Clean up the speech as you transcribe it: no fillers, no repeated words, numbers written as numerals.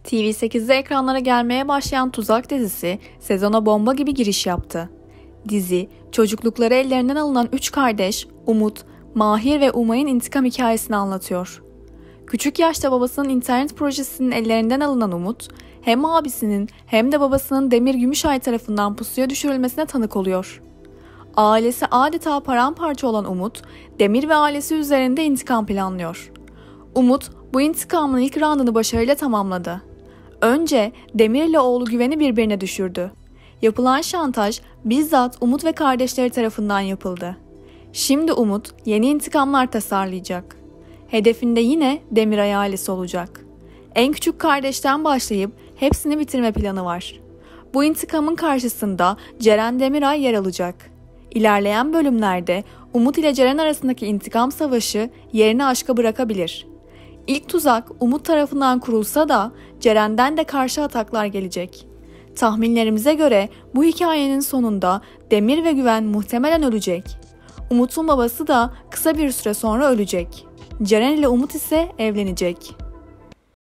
TV8'de ekranlara gelmeye başlayan Tuzak dizisi sezona bomba gibi giriş yaptı. Dizi, çocuklukları ellerinden alınan 3 kardeş Umut, Mahir ve Umay'ın intikam hikayesini anlatıyor. Küçük yaşta babasının internet projesinin ellerinden alınan Umut, hem abisinin hem de babasının Demir Gümüşay tarafından pusuya düşürülmesine tanık oluyor. Ailesi adeta paramparça olan Umut, Demir ve ailesi üzerinde intikam planlıyor. Umut, bu intikamın ilk roundunu başarıyla tamamladı. Önce Demir ile oğlu Güven'i birbirine düşürdü. Yapılan şantaj bizzat Umut ve kardeşleri tarafından yapıldı. Şimdi Umut yeni intikamlar tasarlayacak. Hedefinde yine Demiray ailesi olacak. En küçük kardeşten başlayıp hepsini bitirme planı var. Bu intikamın karşısında Ceren Demiray yer alacak. İlerleyen bölümlerde Umut ile Ceren arasındaki intikam savaşı yerini aşka bırakabilir. İlk tuzak Umut tarafından kurulsa da Ceren'den de karşı ataklar gelecek. Tahminlerimize göre bu hikayenin sonunda Demir ve Güven muhtemelen ölecek. Umut'un babası da kısa bir süre sonra ölecek. Ceren ile Umut ise evlenecek.